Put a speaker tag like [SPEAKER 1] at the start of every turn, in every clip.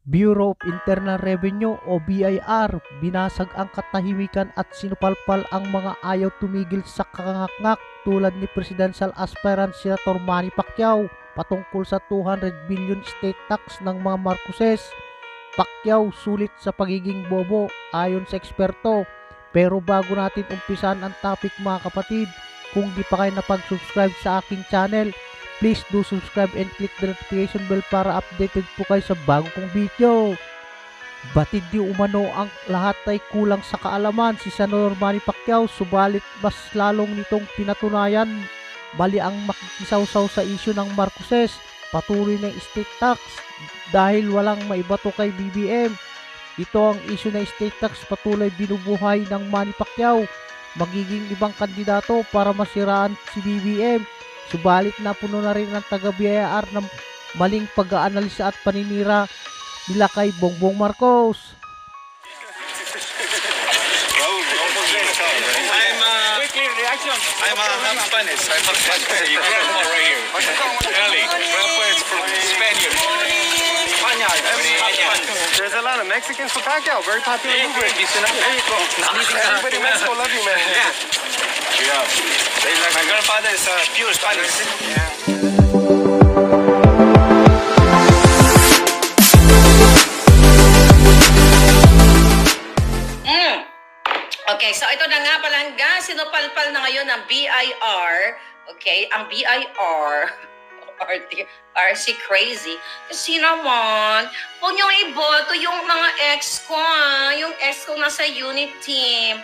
[SPEAKER 1] Bureau of Internal Revenue o BIR, binasag ang katahimikan at sinupalpal ang mga ayaw tumigil sa kangakngak tulad ni Presidential Aspirant Senator Manny Pacquiao patungkol sa 200 billion state tax ng mga Marcoses. Pacquiao sulit sa pagiging bobo ayon sa eksperto. Pero bago natin umpisan ang topic mga kapatid, kung di pa kayo napag-subscribe sa aking channel, please do subscribe and click the notification bell para updated po kayo sa bago kong video. Batid di umano ang lahat ay kulang sa kaalaman si Senator Manny Pacquiao, subalit mas lalong nitong pinatunayan bali ang makikisawsaw sa isyu ng Marcoses, patuloy ng state tax dahil walang maibato kay BBM. Ito ang isyu na state tax patuloy binubuhay ng Manny Pacquiao, magiging ibang kandidato para masiraan si BBM. Subalit napuno na rin ng taga-BIR ng maling pag-aanalisa at paninira nila kay Bongbong Marcos.
[SPEAKER 2] I'm half Spanish. I'm half Spanish. You get more right here. Really? Well, it's from Spaniard.
[SPEAKER 3] There's a lot of Mexicans for Pacquiao. Very popular movement. Everybody in Mexico love you, man.
[SPEAKER 2] Yeah. My grandfather is pure Spanish.
[SPEAKER 4] Okay, so ito na nga palangga, sinupalpal na ngayon ng BIR. Okay, ang BIR, RC Crazy. Kasi naman, huwag niyong iboto yung mga ex ko, yung ex ko nasa unit team.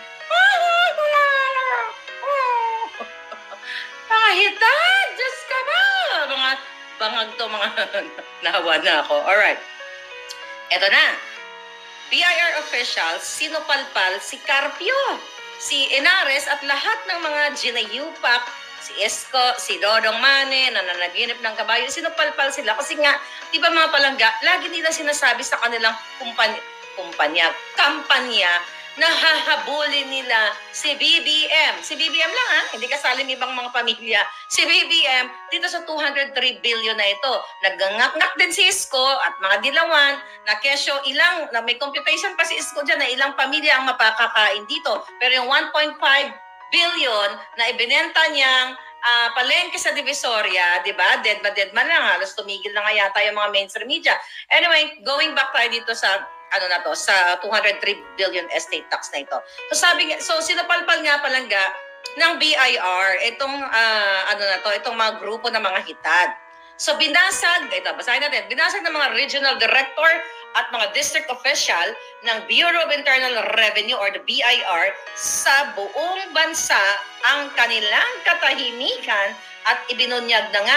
[SPEAKER 4] Mga hitad, Diyos ka ba? Mga bangag to, mga nahawa na ako. Alright, ito na. BIR officials sinupalpal si Carpio, si Inares at lahat ng mga ginayupak, si Esco, si Dodong Mane, na nanaginip ng kabayo, sinupalpal sila. Kasi nga, di ba mga palangga, lagi nila sinasabi sa kanilang kampanya, na hahabulin nila si BBM. Si BBM lang hindi kasali ng ibang mga pamilya. Si BBM dito sa 203 billion na ito. Nagngak-ngak din si Isko at mga dilawan na kesyo ilang, na may computation pa si Isko dyan na ilang pamilya ang mapakakain dito. Pero yung 1.5 billion na ibinenta niyang palengke sa Divisoria, di ba? Dead man lang, halos tumigil na nga yata yung mga mainstream media. Anyway, going back tayo dito sa sa 203 billion estate tax na ito. So sinapalpal nga palangga ng BIR itong itong mga grupo ng mga hitad. So binasag, ito basahin natin, binasag ng mga regional director at mga district official ng Bureau of Internal Revenue or the BIR sa buong bansa ang kanilang katahimikan at ibinunyag na nga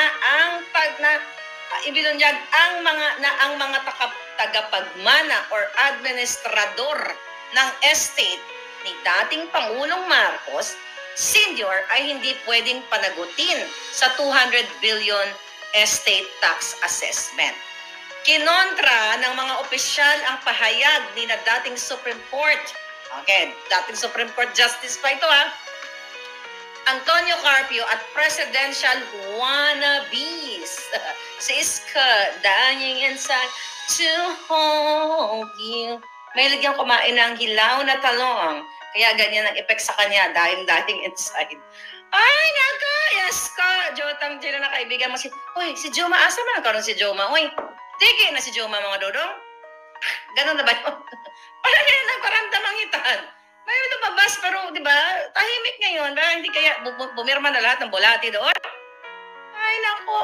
[SPEAKER 4] ang mga tagapagmana or administrador ng estate ni dating Pangulong Marcos Sr. ay hindi pwedeng panagutin sa 200 billion estate tax assessment. Kinontra ng mga opisyal ang pahayag ni na dating Supreme Court. Okay, dating Supreme Court Justice pa ito Antonio Carpio at presidential wannabes. Si Iska, dying inside to hold you. May ligyang kumain ng hilaw na talong. Kaya ganyan ang effect sa kanya, dying inside. Ay, naku, Iska. Jotang dyan na kaibigan mo si... Uy, si Joma, asa man nagkaroon si Joma? Uy, tiki na si Joma mga dodong. Ganun na ba yun? Parang yan ang paramdamang hitan. May lumabas pero, di ba, tahimik ngayon. Ba, hindi kaya bumirma na lahat ng bulati doon? Ay, nako.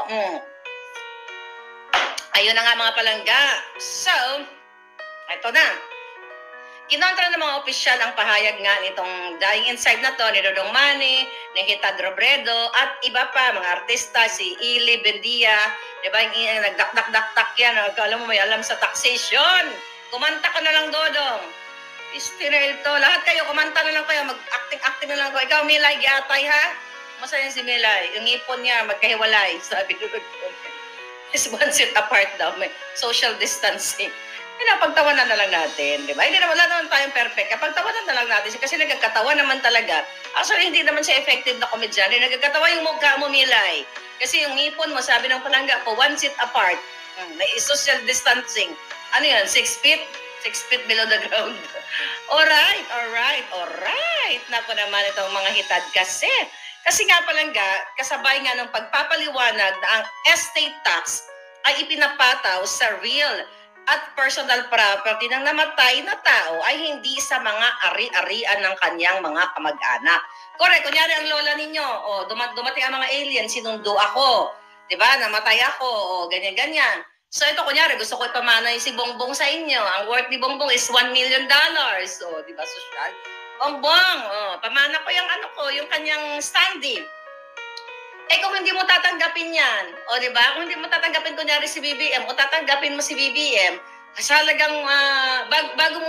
[SPEAKER 4] Ayun na nga mga palangga. So, ito na. Kinontra ng mga opisyal ang pahayag nga nitong dying inside na to, ni Dodong Mane, ni Hitad Robredo, at iba pa, mga artista, si Ili Bendia, di ba, yung nagdak-dak-dak-tak yan, alam mo may alam sa taxation. Kumanta ka na lang, Dodong. Ito, lahat kayo, kumanta na lang kayo, mag-acting na lang kayo. Ikaw, Milay, giatay ha? Masaya si Milay. Yung ipon niya, magkahiwalay. Sabi ko, is one seat apart daw. May social distancing. Pinapagtawanan na lang natin, di ba? Hindi naman, wala naman tayong perfect. Pagtawanan na lang natin kasi nagkakatawa naman talaga. Actually, hindi naman siya effective na komedyante. Nagkakatawa yung mukha mo, Milay. Kasi yung ipon mo, sabi ng palangga po, one seat apart. May social distancing. Ano yan? 6 feet? 6 feet below the ground. Alright. Naku naman itong mga hitad kasi. Kasi nga palangga, kasabay nga ng pagpapaliwanag na ang estate tax ay ipinapataw sa real at personal property ng namatay na tao ay hindi sa mga ari-arian ng kanyang mga kamag-anak. Correct. Kunyari ang lola ninyo, dumating ang mga alien, sinundo ako. Diba? Namatay ako, ganyan-ganyan. So ito, kunyari, gusto ko ipamanay si Bongbong sa inyo. Ang worth ni Bongbong is $1 million. So, di ba, social? Bongbong, pamana ko yung kanyang standing. Eh, kung hindi mo tatanggapin yan, di ba? Kung hindi mo tatanggapin, kunyari si BBM, o tatanggapin mo si BBM, kasalagang, bago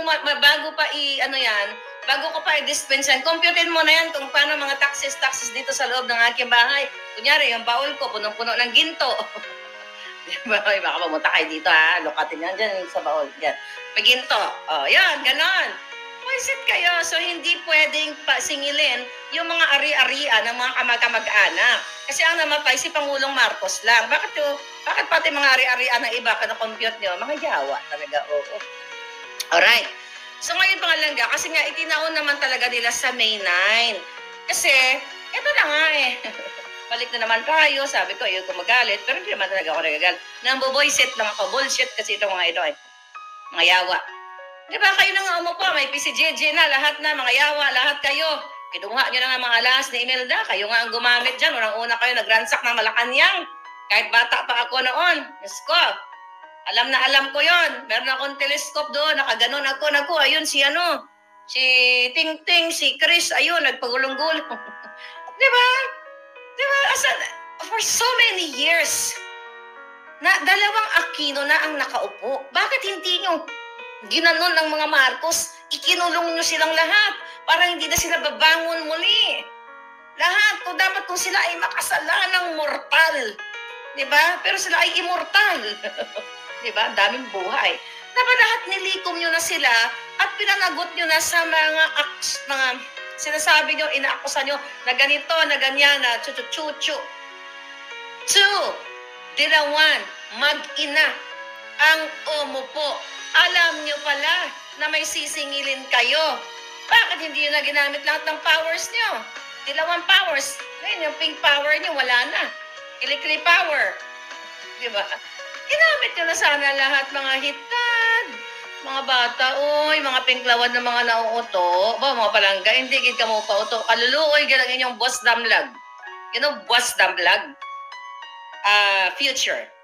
[SPEAKER 4] ko pa i-dispense yan, computein mo na yan kung paano mga taxes dito sa loob ng aking bahay. Kunyari, yung baul ko, punong-puno ng ginto. Diba? Baka pumunta kayo dito ha. Lokatin yan dyan sa baul. Yan. May ginto. Yan. Ganon. Visit kayo. So, hindi pwedeng singilin yung mga ari-arian ng mga kamag-anak. Kasi ang namatay si Pangulong Marcos lang. Bakit pati mga ari-arian ng iba na-compute nyo? Mga yawa talaga. Oo. Alright. So, ngayon pangalangga, kasi nga itinaon naman talaga nila sa May 9. Kasi, ito na nga balik na naman tayo. Sabi ko, ayaw ko magalit. Pero hindi naman talaga ako nagagalit. Namboboyset lang ako. Bullshit kasi ito mga ito mga yawa. Di ba kayo na nga umupo? May PCJJ na. Lahat na. Mga yawa. Lahat kayo. Kinuha nyo na nga mga alas ni Imelda. Kayo nga ang gumamit dyan. Unang-una kayo nagransak ng Malacanang. Kahit bata pa ako noon. Diyos ko. Alam na alam ko yon. Meron akong telescope doon. Nakaganon ako. Ayun si Ting Ting, si Chris. Ayun, nagpagulong-gulong. Di ba? Diba, for so many years, na dalawang Aquino na ang nakaupo. Bakit hindi nyo ginanon ng mga Marcos? Ikinulong nyo silang lahat para hindi na sila babangon muli. Lahat. Kung sila ay makasalanang mortal. Diba? Pero sila ay immortal. Diba? Daming buhay. Dapat lahat nilikom nyo na sila at pinanagot nyo na sa mga sinasabi nyo, inaakusan nyo na ganito, na ganyan, na chuchu-chuchu. 2, dilawan, mag-ina, ang umupo. Alam nyo pala na may sisingilin kayo. Bakit hindi nyo na ginamit lahat ng powers nyo? Dilawang powers. Ngayon, yung pink power nyo, wala na. Kilikili power. Diba? Ginamit nyo na sana lahat, mga hitad. Mga bata, mga pinklawan ng mga nauuto. Mga palangga, hindi gid ka mo pauto. Kaluluoy, galang inyong boss damlag. You know, boss damlag? Future.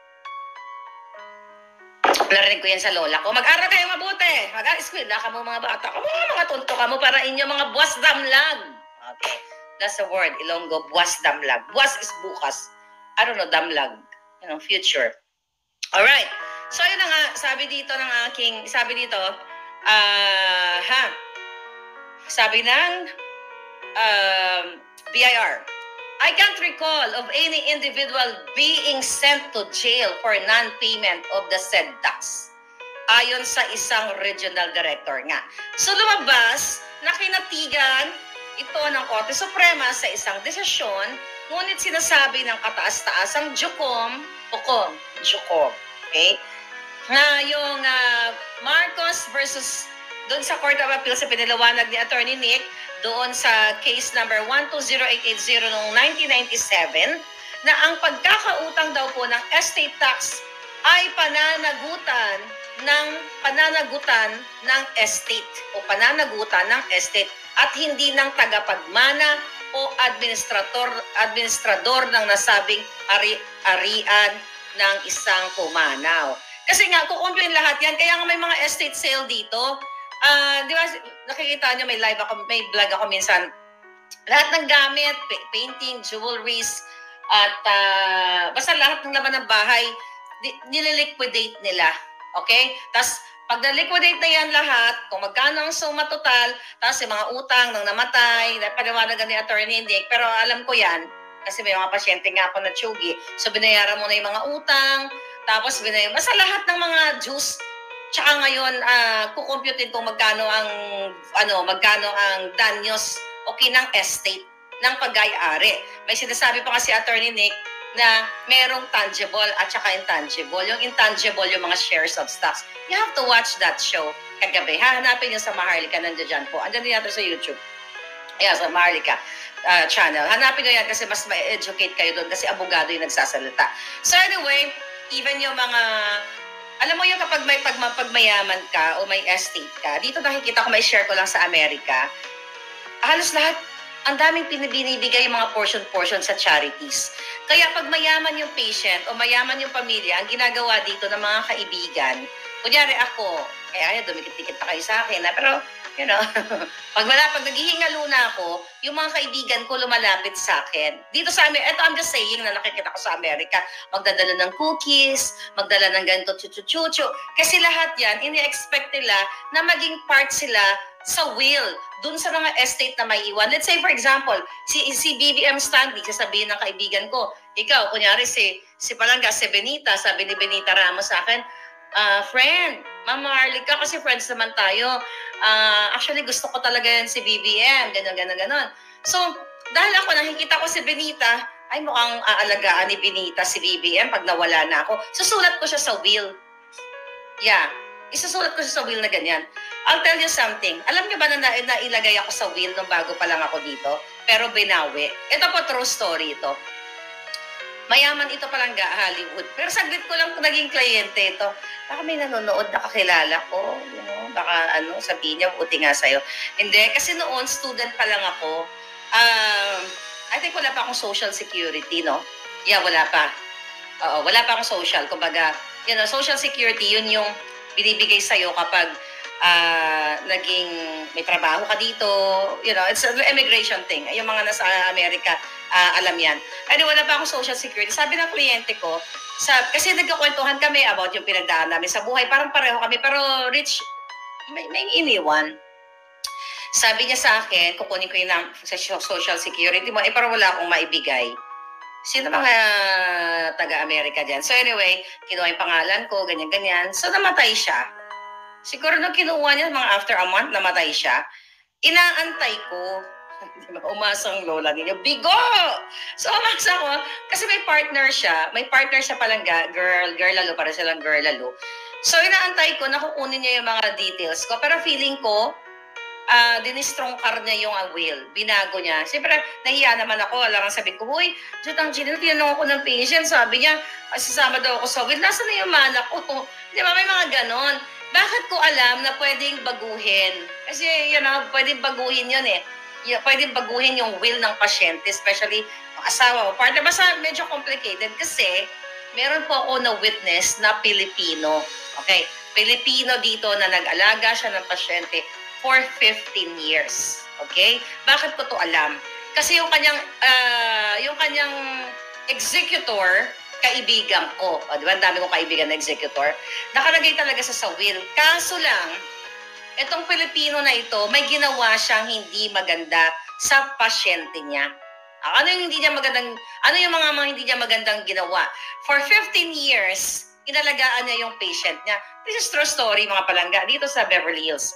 [SPEAKER 4] Narinig ko yan sa lola ko. Mag-aral kayo mabuti. Mag-school na ka mo mga bata. Mga tunto ka mo para inyo mga boss damlag. Okay. That's the word, Ilonggo, boss damlag. Boss is bukas. I don't know, damlag. Future. Alright. So, yun na nga, sabi dito, sabi ng BIR, I can't recall of any individual being sent to jail for non-payment of the said tax. Ayon sa isang regional director nga. So, lumabas na kinatigan ito ng Korte Suprema sa isang desisyon, ngunit sinasabi ng kataas-taasang Jukom, okay? Na yung Marcos versus doon sa Court of Appeal sa piniliwanag ni Attorney Nick doon sa case number 120880 noong 1997 na ang pagkakautang daw po ng estate tax ay pananagutan ng estate o pananagutan ng estate at hindi ng tagapagmana o administrador ng nasabing ari-arian ng isang pumanaw. Kasi nga, kukumplein lahat yan. Kaya nga may mga estate sale dito. Di ba, nakikita nyo, may vlog ako minsan. Lahat ng gamit, painting, jewelries, at basta lahat ng laman ng bahay, nililiquidate nila. Okay? Tapos, pag na-liquidate na yan lahat, kung magkano ang suma total, tapos yung mga utang ng namatay, paliwanagan ni Attorney Nick, pero alam ko yan, kasi may mga pasyente nga ako na tsugi. So, binayaran mo na yung mga utang, tapos basta lahat ng mga juice, tsaka ngayon kukomputin kung magkano ang danyos o kinang estate ng pag-ari. May sinasabi pa kasi Attorney Nick na merong tangible at saka intangible. Yung intangible, yung mga shares of stocks. You have to watch that show kagabi. Hahanapin niyo sa Maharlika, nandiyan dyan po. Andiyan din natin sa YouTube. Yeah, sa Maharlika channel. Hanapin niyo yan kasi mas ma-educate kayo doon kasi abogado yung nagsasalita. So anyway, even yung mga, alam mo yung kapag may pagmayaman ka o may estate ka, dito nakikita ko, may share ko lang sa Amerika, halos lahat, ang daming binibigay yung mga portion sa charities. Kaya pag mayaman yung patient o mayaman yung pamilya, ang ginagawa dito ng mga kaibigan, kunyari ako, ay dumikit-dikit na kayo sa akin, pero, you know, pag naghihingalo na ako, yung mga kaibigan ko lumalapit sa akin. Dito sa Amerika, ito I'm just saying na nakikita ko sa Amerika, magdadala ng cookies, magdala ng ganito, chuchu-chuchu. Kasi lahat yan, ini-expect nila na maging part sila sa will, dun sa mga estate na may iwan. Let's say, for example, si BBM Stanley, sasabihin ng kaibigan ko, ikaw, kunyari si Palangga, si Benita, sabi ni Benita Ramos sa akin, friend, Ma'am Marlica, kasi friends naman tayo. Actually, gusto ko talaga yan si BBM, gano'n. So, dahil ako, nakikita ko si Benita, ay mukhang aalagaan ni Benita si BBM pag nawala na ako. Susulat ko siya sa will. Yeah. Isusulat ko siya sa will na ganyan. I'll tell you something. Alam niyo ba na nailagay ako sa will nung bago pa lang ako dito? Pero binawi. Ito po, true story ito. Mayaman ito Palangga, Hollywood. Pero saglit ko lang naging kliyente ito. Baka may nanonood na kakilala ko. You know, baka sabihin niya, buti nga sa'yo. Hindi, kasi noon, student pa lang ako. I think wala pa akong social security, no? Yeah, wala pa. Oo, wala pa akong social. Kumbaga, you know, social security, yun yung binibigay sa'yo kapag naging may trabaho ka dito. You know, it's an immigration thing. Yung mga nasa Amerika, alam yan. Ano, wala pa akong social security. Sabi ng kliyente ko, kasi nagkakwentuhan kami about yung pinagdaan namin sa buhay. Parang pareho kami, pero rich, may iniwan. Sabi niya sa akin, kukunin ko yung social security mo, parang wala akong maibigay. Sino mga taga-Amerika dyan? So anyway, kinuha yung pangalan ko, ganyan-ganyan. So namatay siya. Siguro nung kinuha niya, mga after a month, namatay siya. Inaantay ko. Umasang lola ninyo. Bigo! So umasa ko, kasi may partner siya Palangga, girl lalo, para silang girl lalo. So inaantay ko, nakukunin niya yung mga details ko. Pero feeling ko, dinistrongkar niya yung will. Binago niya. Siyempre, nahiya naman ako. Alam nga sabi ko, huy, Jutang Gino, tinanong ako ng patient. Sabi niya, sasama daw ako sa will. Nasaan na yung mana ko? Di ba, may mga ganon. Bakit ko alam na pwedeng baguhin? Kasi, you know, pwedeng baguhin yun eh. Pwedeng baguhin yung will ng pasyente, especially yung asawa mo. Partner, basta medyo complicated kasi meron po ako na witness na Pilipino. Okay? Pilipino dito na nag-alaga siya ng pasyente for 15 years. Okay? Bakit ko to alam? Kasi yung kanyang executor, kaibigan ko. O, di ba? Ang dami kong kaibigan na executor. Nakalagay talaga sa will. Kaso lang, itong Pilipino na ito, may ginawa siyang hindi maganda sa pasyente niya. Ano yung mga hindi niya magandang ginawa? For 15 years, inalagaan niya yung patient niya. This is true story, mga Palangga, dito sa Beverly Hills.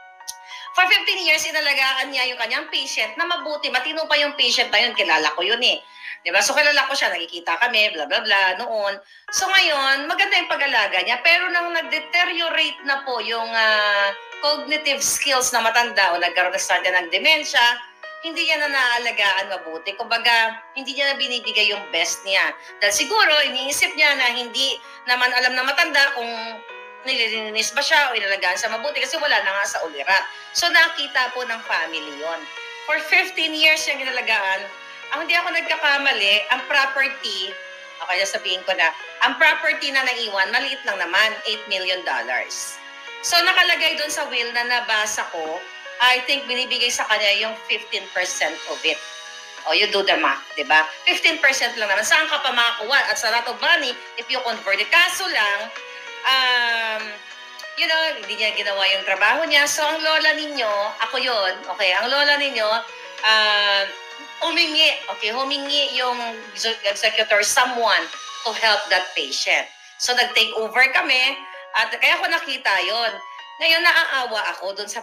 [SPEAKER 4] For 15 years, inalagaan niya yung kanyang patient na mabuti. Matino pa yung patient na yun. Kilala ko yun eh. Diba? So, kilala ko siya. Nakikita kami, bla bla bla, noon. So, ngayon, maganda yung pag-alaga niya. Pero nang nag-deteriorate na po yung cognitive skills na matanda o nagkaroon na start ng dementia, hindi niya na naaalagaan mabuti. Kumbaga, hindi niya na binibigay yung best niya. Dahil siguro, iniisip niya na hindi naman alam na matanda kung nililinis ba siya o inalagaan sa mabuti kasi wala na nga sa ulirat. So, nakita po ng family yon. For 15 years yung inalagaan, ang hindi ako nagkakamali, ang property, okay, sabihin ko na, ang property na naiwan, maliit lang naman, $8 million. So, nakalagay doon sa will na nabasa ko, I think binibigay sa kanya yung 15% of it. O, you do the math, di ba? 15% lang naman. Saan ka pa makakuha? At sa lot of money, if you convert it. Kaso lang, you know, hindi niya ginawa yung trabaho niya. So, ang lola ninyo, ako yun, okay, ang lola ninyo, humingi yung executor, someone to help that patient. So, nag-take over kami, at kaya ko nakita yon. Ngayon, naaawa ako dun sa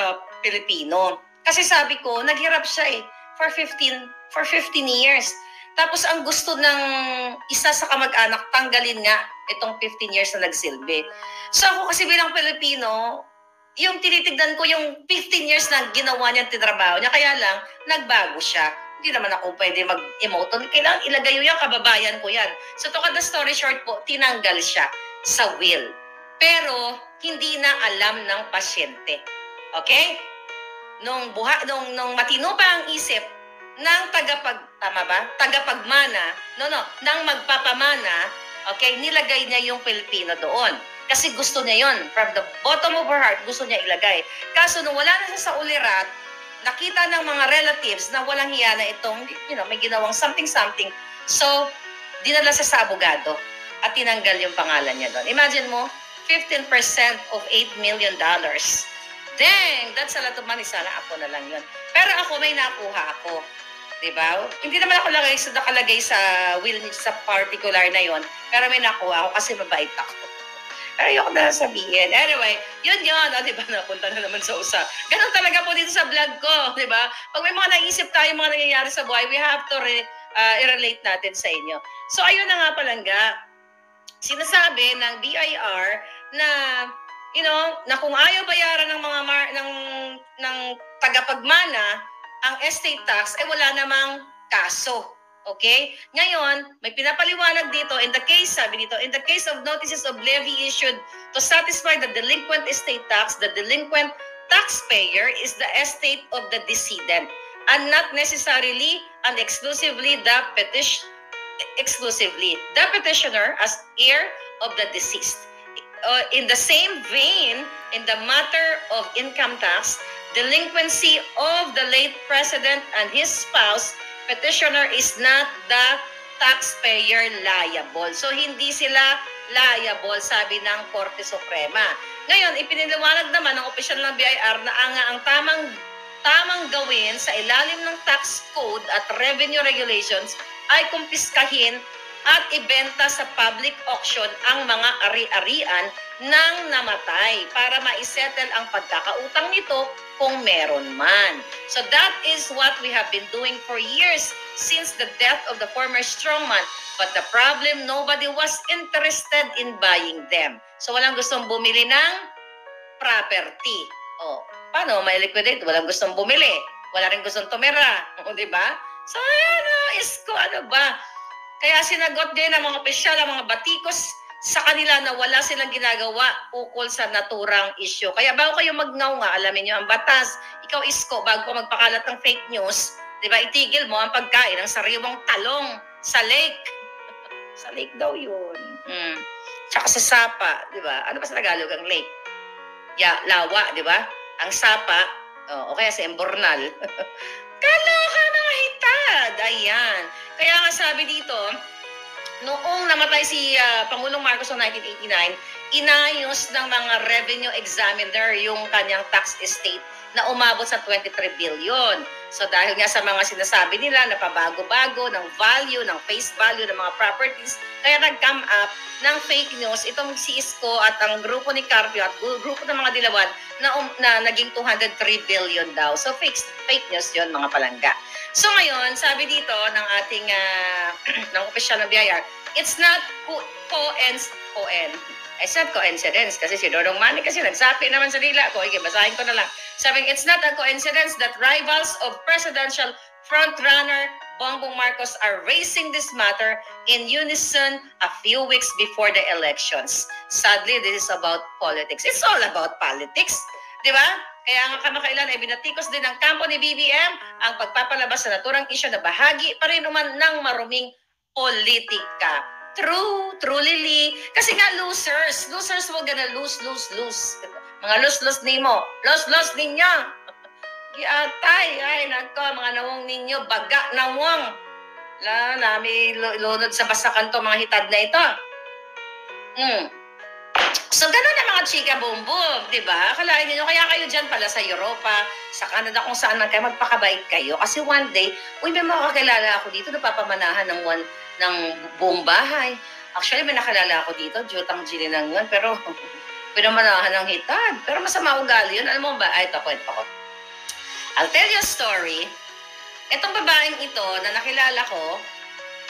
[SPEAKER 4] Pilipino. Kasi sabi ko, naghirap siya eh, for 15 years. Tapos ang gusto ng isa sa kamag-anak, tanggalin nga itong 15 years na nagsilbi. So ako kasi bilang Pilipino, yung tinitignan ko yung 15 years na ginawa niya, tinrabaho niya, kaya lang, nagbago siya. Hindi naman ako pwede mag-emote. Kailangan ilagay yung kababayan ko yan. So to cut the story short po, tinanggal siya sa will. Pero, hindi na alam ng pasyente. Okay? Nung matino pa ang isip ng tagapagmana, ng magpapamana, okay, nilagay niya yung Pilipino doon. Kasi gusto niya yon, from the bottom of her heart, gusto niya ilagay. Kaso nung wala na siya sa ulirat, nakita ng mga relatives na walang hiya na itong, may ginawang something. So, dinala siya sa abogado at tinanggal yung pangalan niya doon. Imagine mo, 15% of $8 million. Dang, that's a lot of money. Sana ako na lang yun. Pero ako, may nakuha ako. Diba? Hindi naman ako nakalagay sa will sa particular na yon, pero may nakuha ako kasi mabait ako. Pero ayoko na sabihin. Anyway, yun. O, diba? Napunta na naman sa usa. Ganun talaga po dito sa vlog ko. Diba? Pag may mga naisip tayo, mga nangyayari sa buhay, we have to i-relate natin sa inyo. So, ayun na nga palangga. Sinasabi ng BIR na, na kung ayaw bayaran ng mga ng tagapagmana ang estate tax, wala namang kaso. Okay? Ngayon, may pinapaliwanag dito, sabi dito, in the case of notices of levy issued to satisfy the delinquent estate tax, the delinquent taxpayer is the estate of the decedent and not necessarily and exclusively the petitioner as heir of the deceased. In the same vein, in the matter of income tax, delinquency of the late president and his spouse, petitioner is not the taxpayer liable. So, hindi sila liable, sabi ng Korte Suprema. Ngayon, ipiniliwanag naman ng opisyal ng BIR na ang tamang gawin sa ilalim ng tax code at revenue regulations ay kumpiskahin at ibenta sa public auction ang mga ari-arian ng namatay para maisettle ang pagkakautang nito kung meron man. So that is what we have been doing for years since the death of the former strongman. But the problem, nobody was interested in buying them. So walang gustong bumili ng property. O, paano may liquidate? Walang gustong bumili. Wala rin gustong tumira. O, diba? So, ano ba? Kaya sinagot din ng mga opisyal, ang mga batikos sa kanila na wala silang ginagawa ukol sa naturang issue. Kaya bago kayo magnaunga, alamin nyo ang batas. Ikaw, Isko, bago ka magpakalat ng fake news, di ba, itigil mo ang pagkain ng sariwang talong sa lake. Sa lake daw yun. Tsaka sa sapa, di ba? Ano ba sa Tagalog ang lake? Lawa, di ba? Ang sapa, o kaya sa Embornal. Kaloka mga hitad. Ayan. Kaya nga sabi dito, noong namatay si Pangulong Marcos noong 1989, inayos ng mga revenue examiner yung kanyang tax estate na umabot sa 23 billion. So dahil nga sa mga sinasabi nila na pabago-bago ng value, ng face value ng mga properties, kaya nag-come up ng fake news itong si Isko at ang grupo ni Carpio at grupo ng mga dilawan na naging 203 billion daw. So fake news yun, mga palangga. So ngayon, sabi dito ng ating ng opisyal ng BIR, it's not coincidence kasi si Dodong Manny kasi nagsapi naman sa dila ko. Okay, basahin ko na lang. Sabi, it's not a coincidence that rivals of presidential frontrunner Bongbong Marcos are raising this matter in unison a few weeks before the elections. Sadly, this is about politics. It's all about politics. Di ba? Kaya nga kamakailan ay binatikos din ng kampo ni BBM ang pagpapalabas sa naturang isyu na bahagi pa rin naman ng maruming politika. True, Lily. Kasi nga losers will gonna lose. Mga lose nimo. Lose ninyo. Giatay, ay nagko, mga nawong ninyo, baga nawong. Nami lunod sa basakan to mga hitad na ito. So, ganun na mga chika boom, di ba? Kalahin niyo, kaya kayo dyan pala sa Europa, sa Canada, kung saan man kayo, magpakabait kayo. Kasi one day, may makakilala ako dito, napapamanahan ng buong bahay. Actually, may nakalala ako dito, Jutang Gilinangan, pero pinamanahan ng hitad. Pero masama ugali yun. Alam mo ba? Ay, ito, kwento ko. I'll tell you a story. Itong babaeng ito na nakilala ko,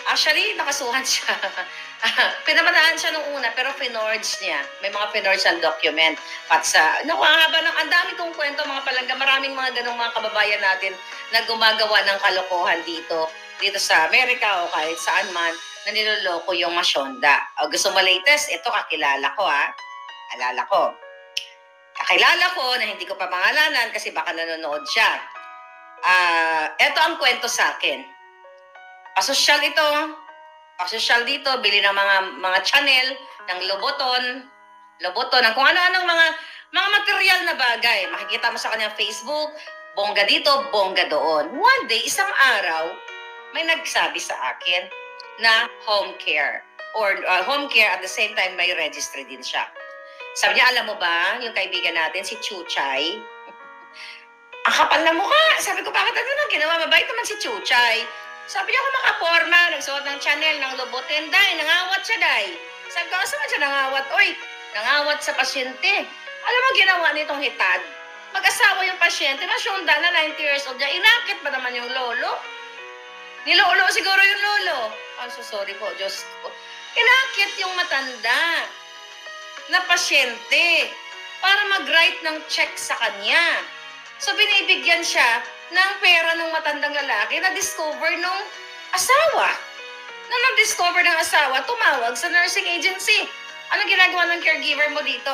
[SPEAKER 4] Actually, nakasuhan siya. Pinamataan siya nung una, pero finorge niya. May mga finorge ang document. At sa, naku, ang dami kong kwento, mga palangga, maraming mga ganong mga kababayan natin na gumagawa ng kalokohan dito sa Amerika o kahit saan man, na niloloko yung masyonda. O gusto mo latest? Ito, kakilala ko ha. Alala ko. Kakilala ko na hindi ko pa pangalanan kasi baka nanonood siya. Ito ang kwento sa akin. Pasosyal ito. Pasosyal dito, bili ng mga channel, ng Loboton, ng kung ano-anong mga material na bagay. Makikita mo sa kanyang Facebook, bongga dito, bongga doon. One day, isang araw, may nagsabi sa akin na home care. Or home care at the same time may registry din siya. Sabi niya, alam mo ba, yung kaibigan natin, si Chuchay, ang kapal na mukha. Sabi ko, bakit ano nang ginawa? Mabait naman si Chuchay. Sabi niya, kung makaporma, nagsuot ng channel, ng Lobotin, day, nangawat siya, day. Sabi ko, saan siya nangawat? Oy, nangawat sa pasyente. Alam mo, ginawa nitong hitad. Mag-asawa yung pasyente, masyonda na 90 years old niya. Inakit ba naman yung lolo? Nilolo siguro yung lolo. I'm so sorry po, Diyos ko. Inakit yung matanda na pasyente para mag-write ng check sa kanya. So, binibigyan siya ng pera ng matandang lalaki na discover nung asawa. Nung na-discover ng asawa, tumawag sa nursing agency. Anong ginagawa ng caregiver mo dito?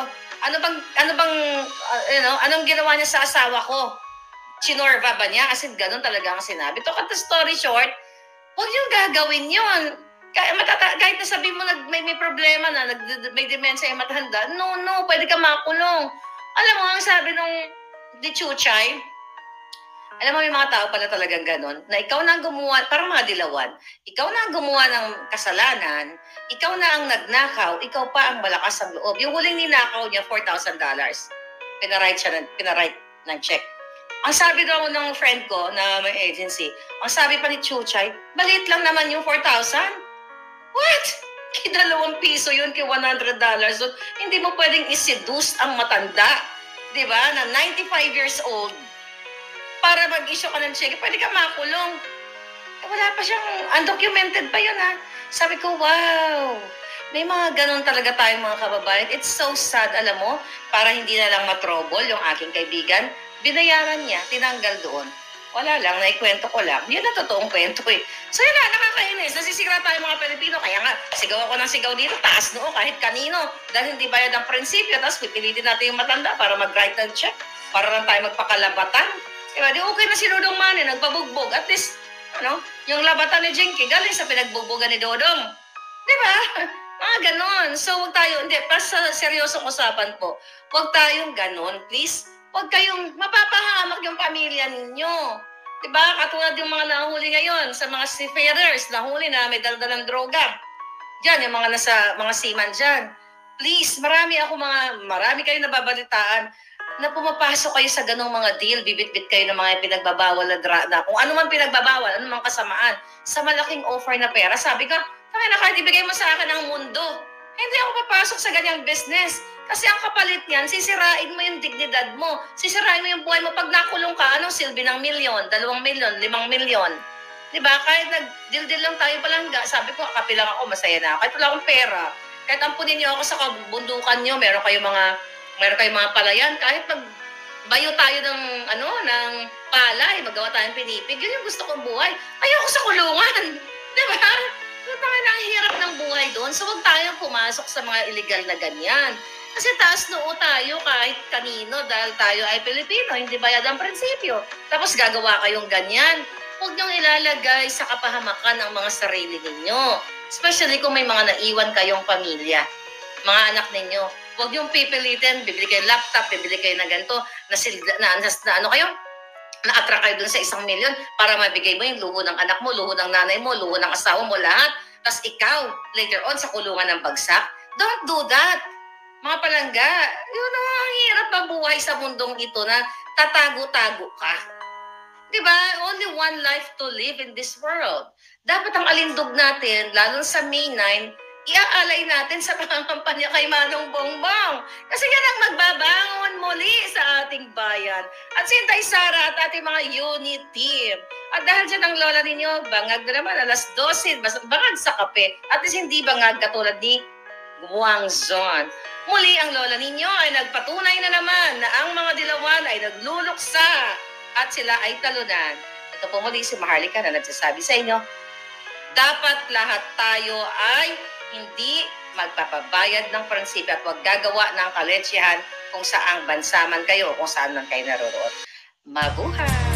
[SPEAKER 4] Anong ginawa niya sa asawa ko? Chinorva ba niya? Kasi ganun talaga ang sinabi. To cut the story short, huwag yung gagawin yun. Kahit na sabihin mo may problema na, may demensya yung matanda, no, pwede ka makulong. Alam mo, ang sabi nung di Chuchay, alam mo, may mga tao pala talagang ganon, na ikaw na ang gumawa, parang mga dilawan, ikaw na ang gumawa ng kasalanan, ikaw na ang nagnakaw, ikaw pa ang malakas ang loob. Yung huling ninakaw niya, $4,000. Pinaright ng check. Ang sabi daw ng friend ko na may agency, ang sabi pa ni Chuchay, balit lang naman yung 4,000. What? $2 yun, $100. So, hindi mo pwedeng iseduce ang matanda, di ba, na 95 years old, para mag-issue ka ng check, pwede ka makulong. Wala pa siyang, undocumented pa yun ha. Sabi ko, wow, may mga ganon talaga tayong mga kababayan. It's so sad, alam mo, para hindi na lang matrobol yung aking kaibigan, binayaran niya, tinanggal doon. Wala lang, naikwento ko lang. Yun ang totoong kwento eh. So yun na, nakakainis. Nasisira tayo mga Pilipino. Kaya nga, sigaw ako ng sigaw dito, taas noo kahit kanino. Dahil hindi bayad ang prinsipyo, tapos pipilitin natin yung matanda para mag-write ng check. Para lang tayo magpakalabatan. Diba? Di okay na si Dodong Manny, nagpabugbog. At least, yung labatan ni Jinky, galing sa pinagbugbogan ni Dodong. Diba? Mga ganon. So, wag tayo, hindi, para sa seryosong usapan po, wag tayong ganon, please. Wag kayong mapapahamak yung pamilya ninyo. Diba? Katulad yung mga nahuli ngayon sa mga seafarers, nahuli na may daldalang droga. Diyan, yung mga nasa mga seaman dyan. Please, marami kayong nababalitaan na pumapasok kayo sa ganong mga deal, bibit-bit kayo ng mga pinagbabawal na kung ano man pinagbabawal, ano man kasamaan, sa malaking offer na pera. Sabi ka, kahit ibigay mo sa akin ang mundo, hindi ako papasok sa ganyang business. Kasi ang kapalit niyan, sisirain mo yung dignidad mo, sisirain mo yung buhay mo. Pag nakulong ka, anong silbi ng 1 milyon, 2 milyon, 5 milyon? Diba? Kahit nag-deal lang tayo palangga, sabi ko, kapilang ako, masaya na. Kahit wala akong pera, kahit ampunin niyo ako sa kabundukan niyo, meron kayong mga palayan, kahit magbayo tayo ng palay, magawa tayong pinipig, yun yung gusto kong buhay. Ayoko sa kulungan. Diba? Ang hirap ng buhay doon. So, huwag tayong pumasok sa mga illegal na ganyan. Kasi taas noo tayo kahit kanino dahil tayo ay Pilipino, hindi bayad ang prinsipyo. Tapos gagawa kayong ganyan. Huwag niyong ilalagay sa kapahamakan ang mga sarili ninyo. Especially kung may mga naiwan kayong pamilya, mga anak ninyo. Huwag niyong pipilitin, bibili kayo laptop, bibili kayo na ganito, na-attract kayo dun sa 1 milyon para mabigay mo yung luho ng anak mo, luho ng nanay mo, luho ng asawa mo, lahat. Tapos ikaw, later on, sa kulungan ng bagsak. Don't do that. Mga palangga, yun ang hirap mabuhay sa mundong ito na tatago-tago ka. Diba? Only one life to live in this world. Dapat ang alindog natin, lalo sa May 9, iaalay natin sa pangangampanya kay Manong Bongbong. Kasi yan ang magbabangon muli sa ating bayan. At si Inday Sara at ating mga unit team. At dahil dyan ang lola ninyo, bangag na naman, alas 12, bangag sa kape. At least hindi bangag katulad ni Guangzon. Muli ang lola ninyo ay nagpatunay na naman na ang mga dilawan ay nagluluksa at sila ay talunan. Ito po muli si Maharlika na nagsasabi sa inyo, dapat lahat tayo ay hindi magpapabayad ng prinsipyo at huwag gagawa ng kaletsyahan kung saang bansa man kayo o kung saan man kayo naroroon. Mabuhay!